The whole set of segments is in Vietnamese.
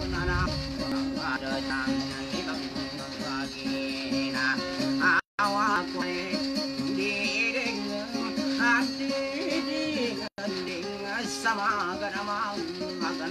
sama ganamang magan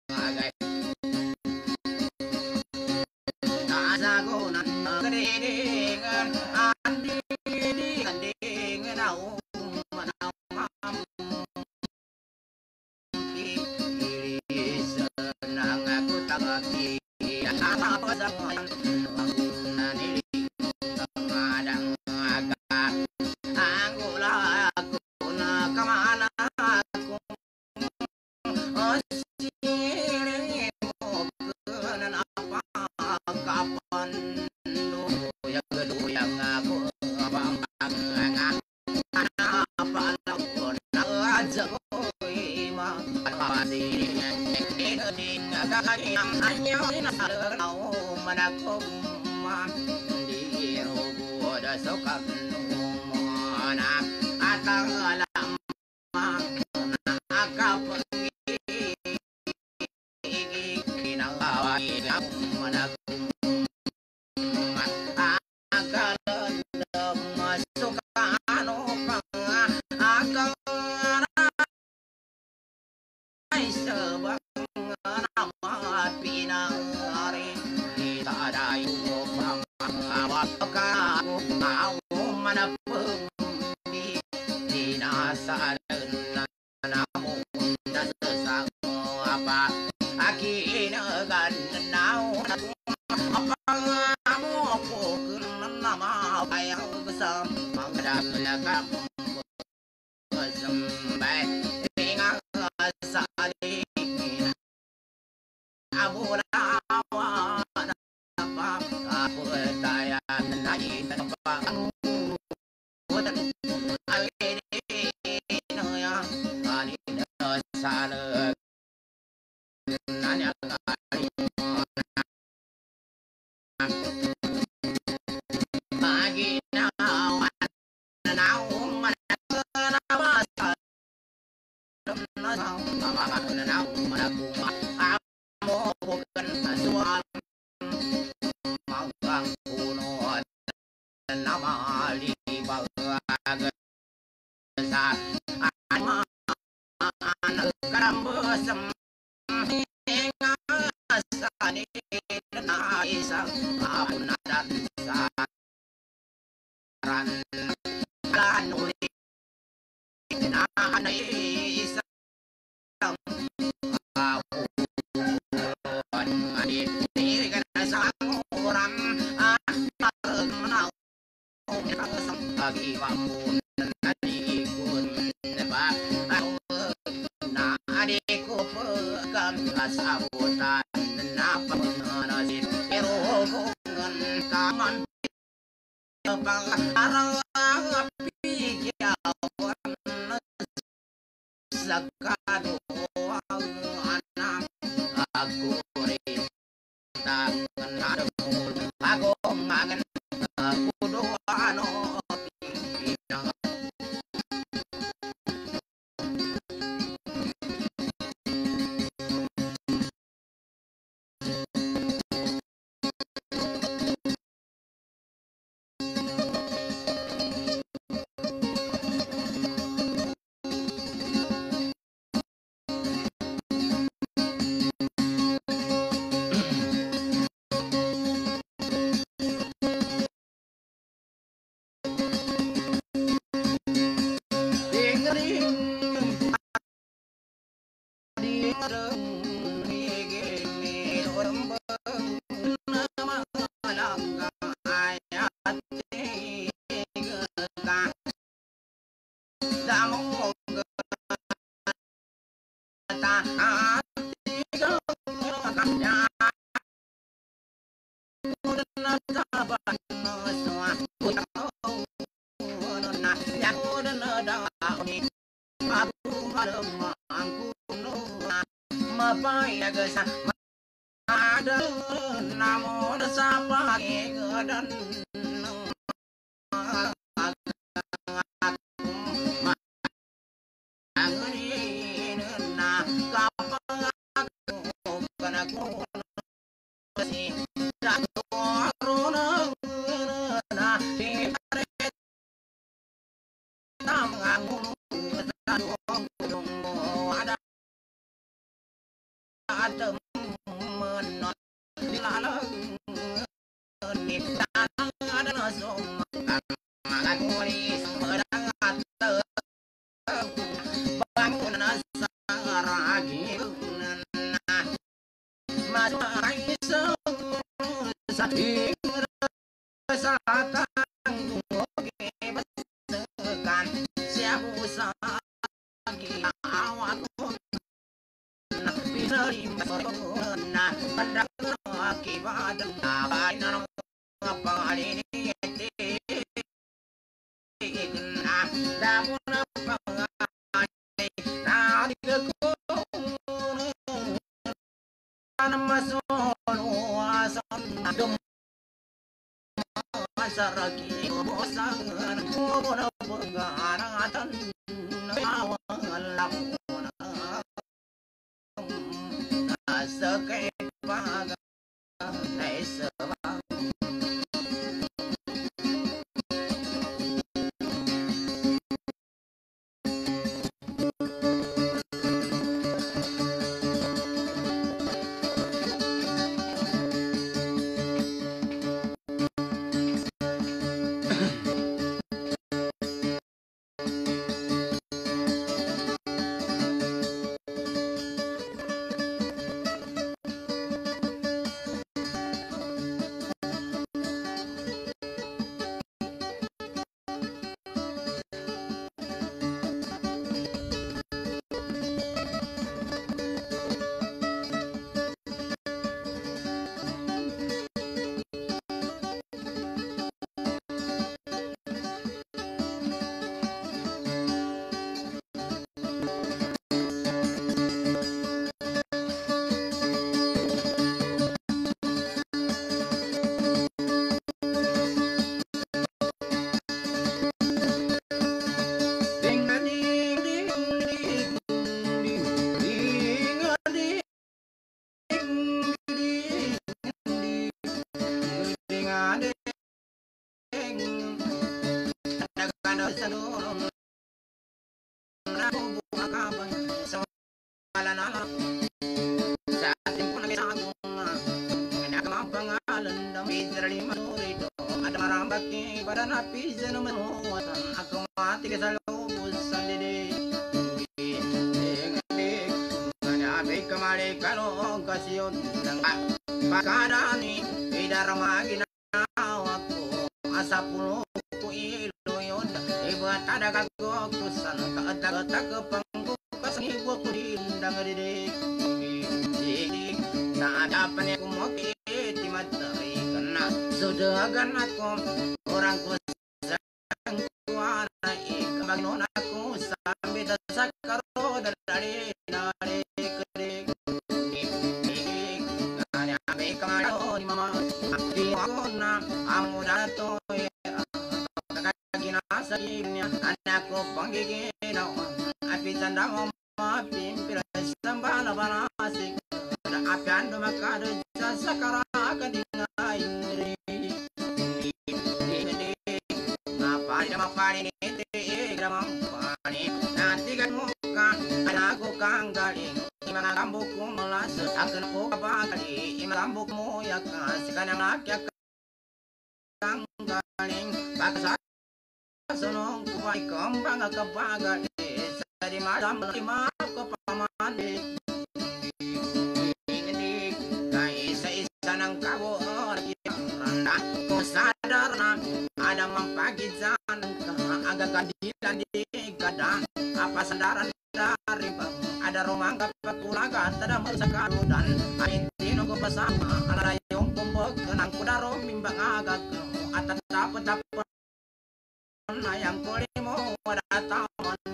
gai sa go nan ga đi đi ngan an đi đi gần đi ngan nào mà nào mam ki sana aku tak ki apa zaman nani kadang agak anggula aku nak kemana aku sini mau kenan apa kapan dulu yang aku bang apa lakukan aja koi mah masih din yang hanya nau manakum di robo da sokan mana atang alam akap kinawai manakum akalan masuk anu pang akal sebab nama pinari kita ada upang awak kamu mau mana pengdi dinasalan namun tak sesang apa akhirnya kan nau apa kamu pukul nama bayang besar mengadap kamu sampai tinggal saling Abu lawan apa aku tanya nanti tempat bukan alih ya ani salah nanya bagi nawan nawan bukan soal manggang kuno nama di bawah saat anak kerambesem hingga sani naisa anak saran lanuri naisa bagi bangun adikku nebak na adikku pegang sabutan napa menasib erogongan kaman arang api kiawan sakado anak aku rintang nadamu aku makan aku doa no ada namun sapa dan temen dilalang nita ada somakan makan kulis pedang bangun saragi masuk saking resatan oke besekan siapa usagi awak pinarima sorona pandang akibat nabain apa ini namun apa nah digeku masuk asan dum saraki bosangan kubur pengaratan awal lakuna sakit bagai sebab pada napi zeno menuatan aku mati kesalubus sendiri ingat hanya be kemari kalau kasiun dan pakadani tidak ramagi aku asapulu ku iluyon ibuat ada kagokusan kaata kepangku kasni gua ku dindang didik tak ada apa aku mau di materi kena sudah kan aku orang ku sang kuana ikabag non aku sambil sakaro dari kering hanya be kamaro ni mama di aku na amu dato sakitnya anakku panggigin api sandang pimpin sambala banasik api ando makado sakara kadingai mapani mapani nanti kan muka anakku kang galing imana rambutku melas akan ku kabali imana rambutmu ya kasih kan anak ya kang galing paksa sonong kuai kembang kebagai dari malam lima ke pamane ini kai seisanang kau rendah ku sadar ada mempagi jalan agak kadilan di kadang apa sandaran dari bang ada romangga pakulaga tada mersakadu dan aintino ko pasama ala yung kumbog kenang kudaro mimbang agak atat dapat yang kulimo datang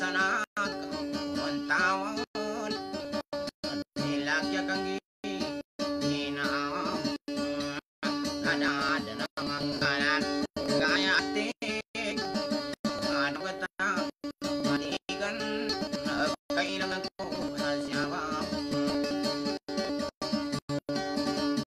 sana